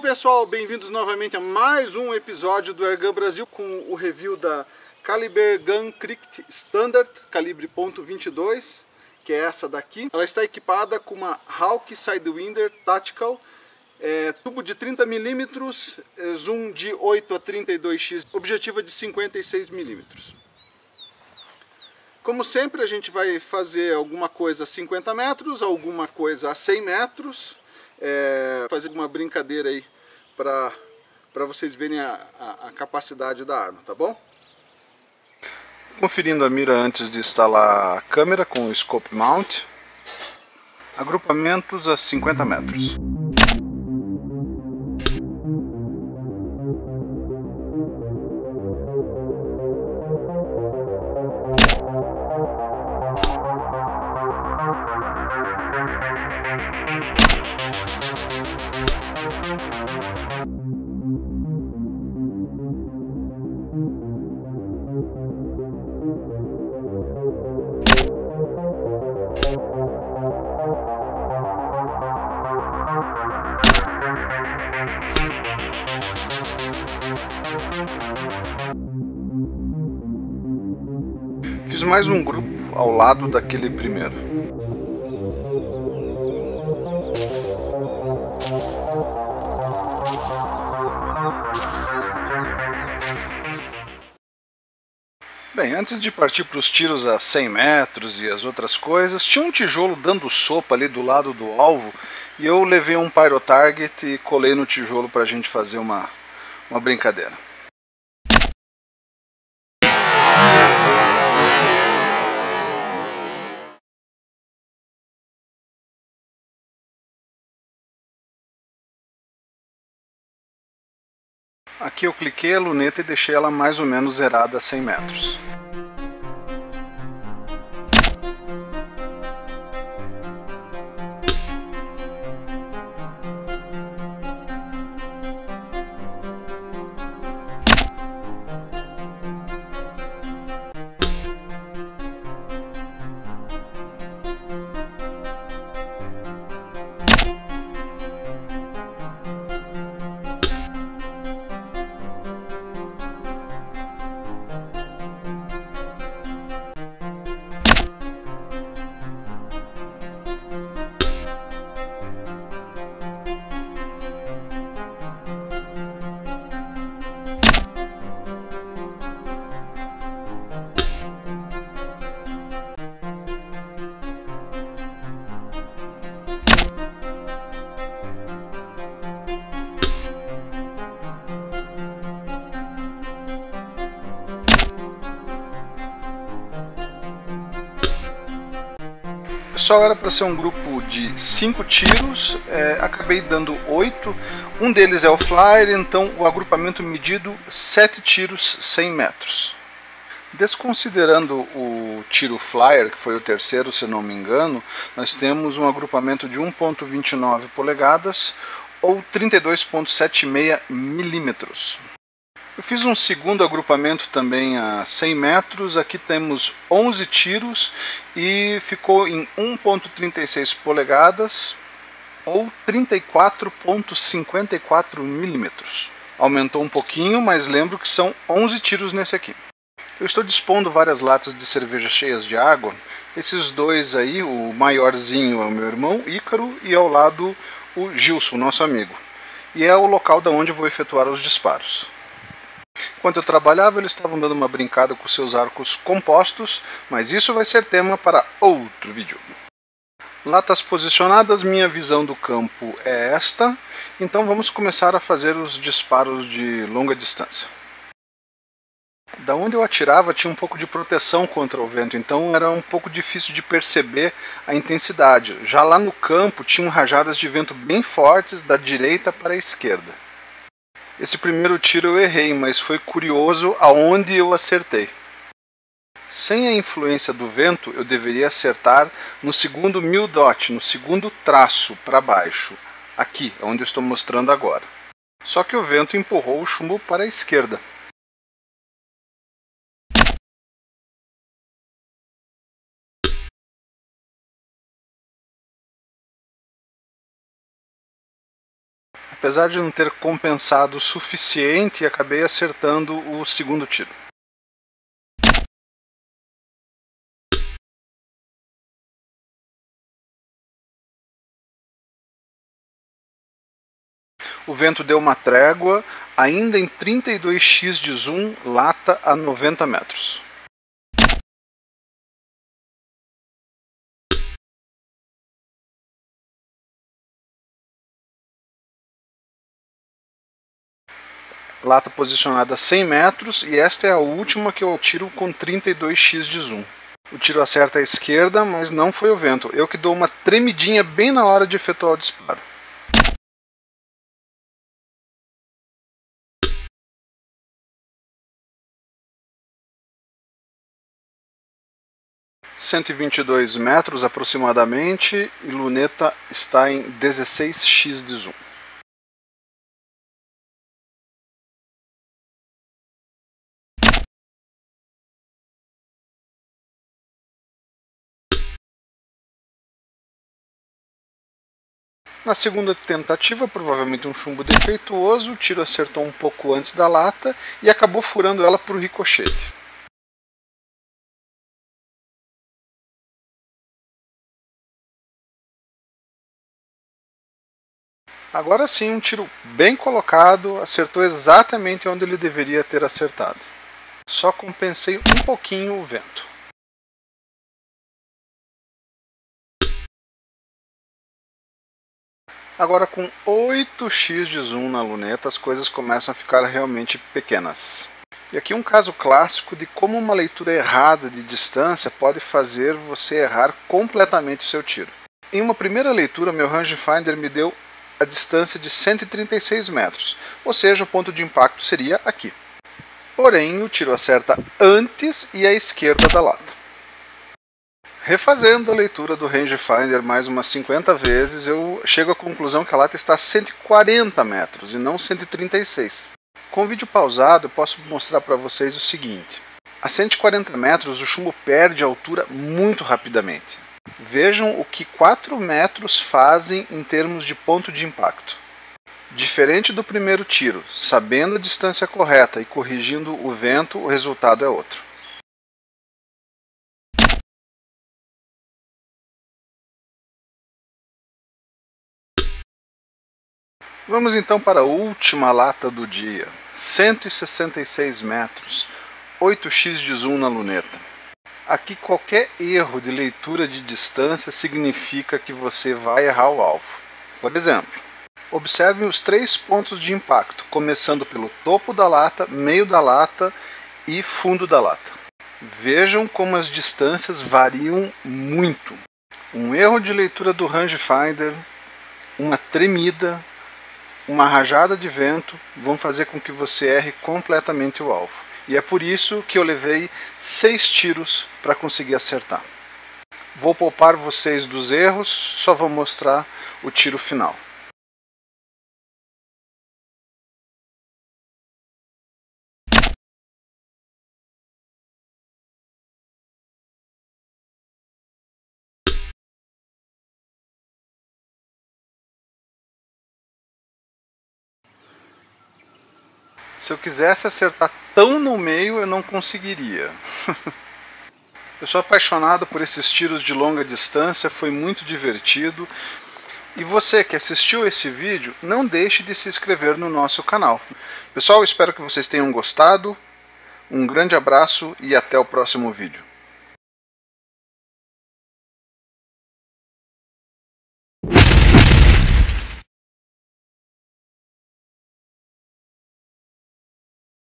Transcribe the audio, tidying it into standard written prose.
pessoal, bem-vindos novamente a mais um episódio do Airgun Brasil com o review da Caliber Gun Cricket Standard, calibre .22, que é essa daqui. Ela está equipada com uma Hawk Sidewinder Tactical, tubo de 30mm, zoom de 8 a 32x, objetiva de 56mm. Como sempre, a gente vai fazer alguma coisa a 50 metros, alguma coisa a 100 metros, fazer uma brincadeira aí para vocês verem a capacidade da arma, tá bom? Conferindo a mira antes de instalar a câmera com o Scope Mount. Agrupamentos a 50 metros. Fiz mais um grupo ao lado daquele primeiro. Bem, antes de partir para os tiros a 100 metros e as outras coisas, tinha um tijolo dando sopa ali do lado do alvo e eu levei um Pyro Target e colei no tijolo para a gente fazer uma brincadeira. Aqui eu cliquei a luneta e deixei ela mais ou menos zerada a 100 metros. Pessoal, era para ser um grupo de 5 tiros, acabei dando 8, um deles é o Flyer, então o agrupamento medido 7 tiros 100 metros. Desconsiderando o tiro Flyer, que foi o terceiro se não me engano, nós temos um agrupamento de 1.29 polegadas ou 32.76 milímetros. Eu fiz um segundo agrupamento também a 100 metros, aqui temos 11 tiros e ficou em 1.36 polegadas ou 34.54 milímetros. Aumentou um pouquinho, mas lembro que são 11 tiros nesse aqui. Eu estou dispondo várias latas de cerveja cheias de água, esses dois aí, o maiorzinho é o meu irmão Ícaro e ao lado o Gilson, nosso amigo. E é o local da onde eu vou efetuar os disparos. Enquanto eu trabalhava, eles estavam dando uma brincada com seus arcos compostos, mas isso vai ser tema para outro vídeo. Latas posicionadas, minha visão do campo é esta, então vamos começar a fazer os disparos de longa distância. Da onde eu atirava tinha um pouco de proteção contra o vento, então era um pouco difícil de perceber a intensidade. Já lá no campo tinham rajadas de vento bem fortes da direita para a esquerda. Esse primeiro tiro eu errei, mas foi curioso aonde eu acertei. Sem a influência do vento, eu deveria acertar no segundo mil dot, no segundo traço para baixo, aqui, onde eu estou mostrando agora. Só que o vento empurrou o chumbo para a esquerda. apesar de não ter compensado o suficiente, acabei acertando o segundo tiro. O vento deu uma trégua, ainda em 32x de zoom, lata a 90 metros. Lata posicionada a 100 metros e esta é a última que eu tiro com 32x de zoom. O tiro acerta à esquerda, mas não foi o vento. Eu que dou uma tremidinha bem na hora de efetuar o disparo. ...122 metros aproximadamente, e luneta está em 16x de zoom. Na segunda tentativa, provavelmente um chumbo defeituoso, o tiro acertou um pouco antes da lata e acabou furando ela por ricochete. Agora sim, um tiro bem colocado, acertou exatamente onde ele deveria ter acertado. Só compensei um pouquinho o vento. Agora com 8x de zoom na luneta, as coisas começam a ficar realmente pequenas. E aqui um caso clássico de como uma leitura errada de distância pode fazer você errar completamente o seu tiro. Em uma primeira leitura, meu rangefinder me deu a distância de 136 metros, ou seja, o ponto de impacto seria aqui. Porém, o tiro acerta antes e à esquerda da lata. Refazendo a leitura do rangefinder mais umas 50 vezes, eu chego à conclusão que a lata está a 140 metros e não 136. Com o vídeo pausado, eu posso mostrar para vocês o seguinte. A 140 metros, o chumbo perde altura muito rapidamente. Vejam o que 4 metros fazem em termos de ponto de impacto. Diferente do primeiro tiro, sabendo a distância correta e corrigindo o vento, o resultado é outro. Vamos então para a última lata do dia. 166 metros, 8x de zoom na luneta. Aqui qualquer erro de leitura de distância significa que você vai errar o alvo. Por exemplo, observem os 3 pontos de impacto, começando pelo topo da lata, meio da lata e fundo da lata. Vejam como as distâncias variam muito. Um erro de leitura do rangefinder, uma tremida, uma rajada de vento vão fazer com que você erre completamente o alvo. E é por isso que eu levei 6 tiros para conseguir acertar. Vou poupar vocês dos erros, só vou mostrar o tiro final. Se eu quisesse acertar tão no meio, eu não conseguiria. Eu sou apaixonado por esses tiros de longa distância, foi muito divertido. E você que assistiu esse vídeo, não deixe de se inscrever no nosso canal. Pessoal, espero que vocês tenham gostado. Um grande abraço e até o próximo vídeo.